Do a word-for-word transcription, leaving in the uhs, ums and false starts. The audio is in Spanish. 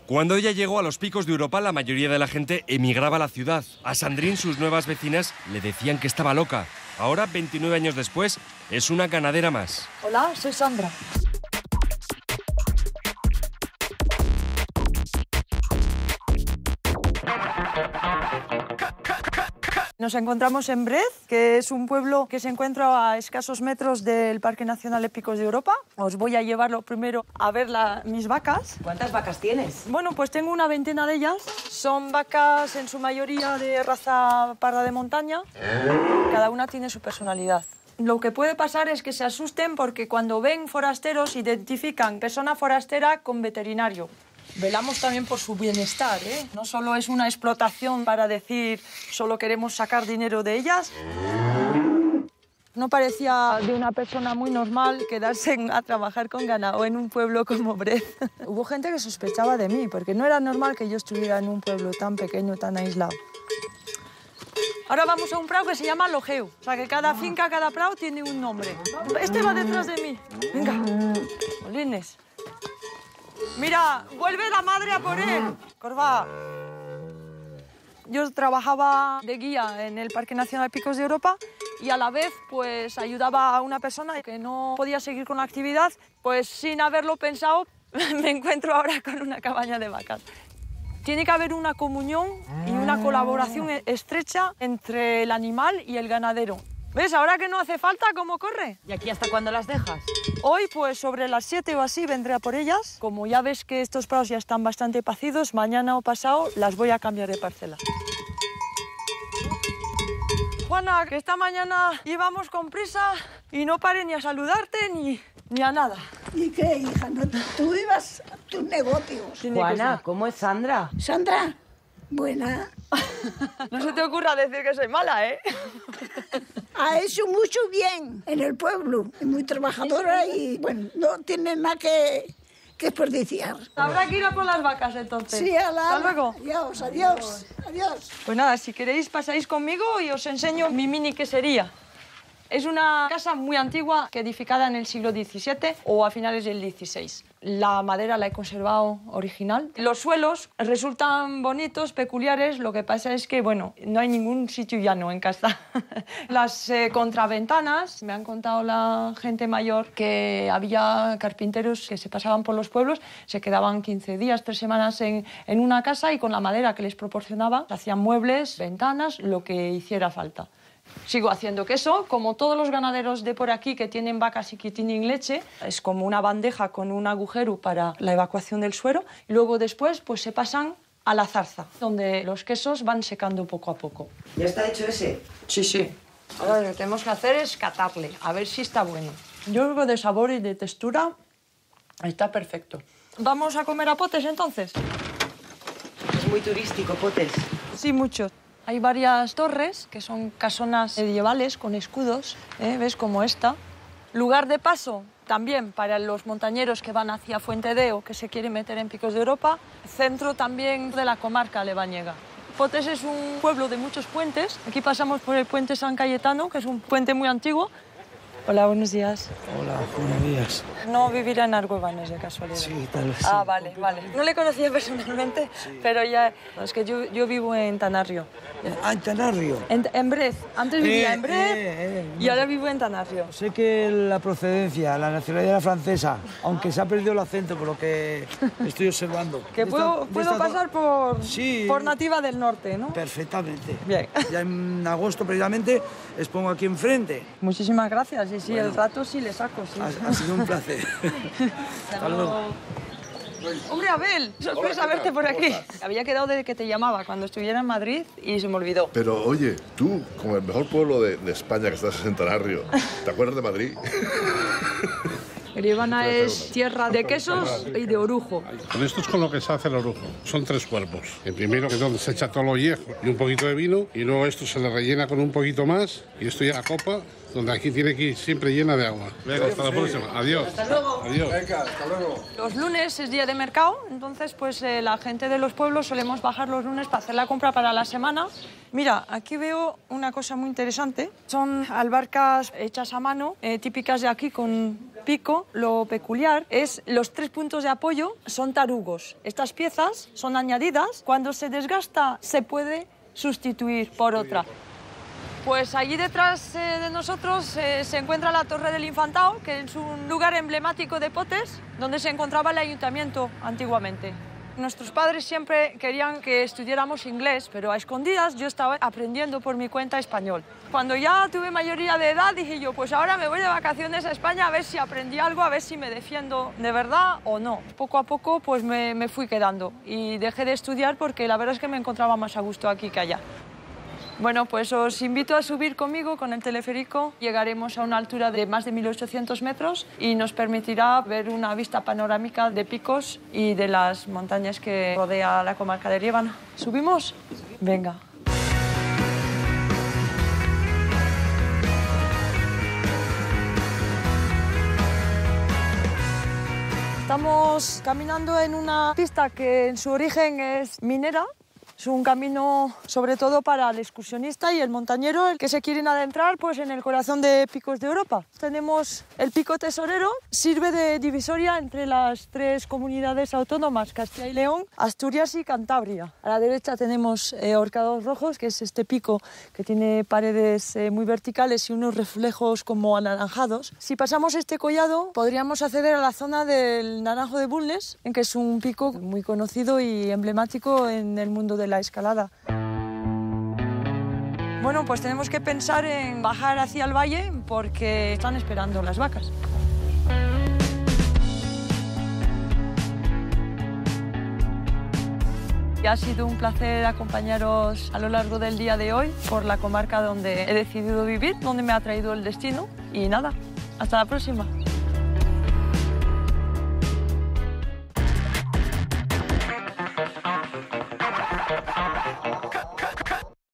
Cuando ella llegó a los Picos de Europa, la mayoría de la gente emigraba a la ciudad. A Sandrine, sus nuevas vecinas, le decían que estaba loca. Ahora, veintinueve años después, es una ganadera más. Hola, soy Sandra. Nos encontramos en Brez, que es un pueblo que se encuentra a escasos metros del Parque Nacional de Picos de Europa. Os voy a llevarlo primero a ver la, mis vacas. ¿Cuántas vacas tienes? Bueno, pues tengo una veintena de ellas. Son vacas en su mayoría de raza parda de montaña. Cada una tiene su personalidad. Lo que puede pasar es que se asusten porque cuando ven forasteros identifican persona forastera con veterinario. Velamos también por su bienestar, ¿eh? No solo es una explotación para decir solo queremos sacar dinero de ellas. No parecía de una persona muy normal quedarse a trabajar con ganado en un pueblo como Brez. Hubo gente que sospechaba de mí, porque no era normal que yo estuviera en un pueblo tan pequeño, tan aislado. Ahora vamos a un prado que se llama Logeu. O sea, que cada finca, cada prado tiene un nombre. Este va detrás de mí. Venga, Molines. Mira, vuelve la madre a por él. Corva. Yo trabajaba de guía en el Parque Nacional Picos de Europa y a la vez pues ayudaba a una persona que no podía seguir con la actividad. Pues sin haberlo pensado me encuentro ahora con una cabaña de vacas. Tiene que haber una comunión y una colaboración estrecha entre el animal y el ganadero. ¿Ves? Ahora que no hace falta, ¿cómo corre? ¿Y aquí hasta cuándo las dejas? Hoy, pues sobre las siete o así, vendré a por ellas. Como ya ves que estos prados ya están bastante pacidos, mañana o pasado las voy a cambiar de parcela. Juana, que esta mañana íbamos con prisa y no paré ni a saludarte ni, ni a nada. ¿Y qué, hija? ¿No, tú ibas a tus negocios? Juana, ¿cómo es Sandra? Sandra, buena. No se te ocurra decir que soy mala, ¿eh? Ha hecho mucho bien en el pueblo. Es muy trabajadora y, bueno, no tiene nada que, que desperdiciar. Habrá que ir a por las vacas, entonces. Sí, a la... Hasta luego. Adiós, adiós, adiós. Pues nada, si queréis pasáis conmigo y os enseño mi mini quesería. Es una casa muy antigua, que edificada en el siglo diecisiete o a finales del dieciséis. La madera la he conservado original. Los suelos resultan bonitos, peculiares. Lo que pasa es que, bueno, no hay ningún sitio llano en casa. Las eh, contraventanas, me han contado la gente mayor que había carpinteros que se pasaban por los pueblos, se quedaban quince días, tres semanas en, en una casa y con la madera que les proporcionaba hacían muebles, ventanas, lo que hiciera falta. Sigo haciendo queso, como todos los ganaderos de por aquí que tienen vacas y que tienen leche. Es como una bandeja con un agujero para la evacuación del suero. Y luego después pues, se pasan a la zarza, donde los quesos van secando poco a poco. ¿Ya está hecho ese? Sí, sí. Ahora lo que tenemos que hacer es catarle, a ver si está bueno. Yo creo que de sabor y de textura está perfecto. ¿Vamos a comer a Potes entonces? Es muy turístico, Potes. Sí, mucho. Hay varias torres que son casonas medievales con escudos, ¿eh? ¿Ves? Como esta. Lugar de paso también para los montañeros que van hacia Fuentedeo, que se quieren meter en Picos de Europa. Centro también de la comarca lebañega. Potes es un pueblo de muchos puentes. Aquí pasamos por el puente San Cayetano, que es un puente muy antiguo. Hola, buenos días. Hola, buenos días. No vivirá en Argüebanes, de casualidad. Sí, tal vez. Ah, sí. vale, vale. No le conocía personalmente, sí. Pero ya... No, es que yo, yo vivo en Tanarrio. Ah, en Tanarrio. En, en Brez. Antes vivía eh, en Brez eh, eh, y ahora vivo en Tanarrio. Sé que la procedencia, la nacionalidad francesa, aunque se ha perdido el acento por lo que estoy observando. Que puedo, esta, puedo esta... pasar por, sí, por nativa del norte, ¿no? Perfectamente. Bien. Ya en agosto, precisamente, expongo aquí enfrente. Muchísimas gracias. Y sí, bueno, el rato sí le saco, sí. Ha, ha sido un placer. Hasta luego. Hombre, Abel, sorpresa verte por aquí. Había quedado de que te llamaba cuando estuviera en Madrid y se me olvidó. Pero, oye, tú, como el mejor pueblo de, de España que estás en Tanarrio, ¿te acuerdas de Madrid? Eribana es tierra de quesos y de orujo. Con esto es con lo que se hace el orujo. Son tres cuerpos. El primero es donde se echa todo lo viejo y un poquito de vino, y luego esto se le rellena con un poquito más, y esto ya la copa, donde aquí tiene que ir siempre llena de agua. Venga, hasta la próxima. Adiós. Hasta luego. Adiós. Venga, hasta luego. Los lunes es día de mercado, entonces pues eh, la gente de los pueblos solemos bajar los lunes para hacer la compra para la semana. Mira, aquí veo una cosa muy interesante. Son albarcas hechas a mano, eh, típicas de aquí, con pico, lo peculiar es los tres puntos de apoyo son tarugos. Estas piezas son añadidas. Cuando se desgasta, se puede sustituir por otra. Pues allí detrás eh, de nosotros eh, se encuentra la Torre del Infantado, que es un lugar emblemático de Potes, donde se encontraba el ayuntamiento antiguamente. Nuestros padres siempre querían que estudiáramos inglés, pero a escondidas yo estaba aprendiendo por mi cuenta español. Cuando ya tuve mayoría de edad dije yo, pues ahora me voy de vacaciones a España a ver si aprendí algo, a ver si me defiendo de verdad o no. Poco a poco pues me, me fui quedando y dejé de estudiar porque la verdad es que me encontraba más a gusto aquí que allá. Bueno, pues os invito a subir conmigo con el teleférico. Llegaremos a una altura de más de mil ochocientos metros y nos permitirá ver una vista panorámica de picos y de las montañas que rodea la comarca de Liébana. ¿Subimos? Venga. Estamos caminando en una pista que en su origen es minera. Es un camino sobre todo para el excursionista y el montañero, el que se quieren adentrar pues, en el corazón de Picos de Europa. Tenemos el Pico Tesorero, sirve de divisoria entre las tres comunidades autónomas, Castilla y León, Asturias y Cantabria. A la derecha tenemos eh, Horcados Rojos, que es este pico que tiene paredes eh, muy verticales y unos reflejos como anaranjados. Si pasamos este collado, podríamos acceder a la zona del Naranjo de Bulnes, en que es un pico muy conocido y emblemático en el mundo de la escalada. Bueno, pues tenemos que pensar en bajar hacia el valle porque están esperando las vacas. Y ha sido un placer acompañaros a lo largo del día de hoy por la comarca donde he decidido vivir, donde me ha traído el destino. Y nada, hasta la próxima.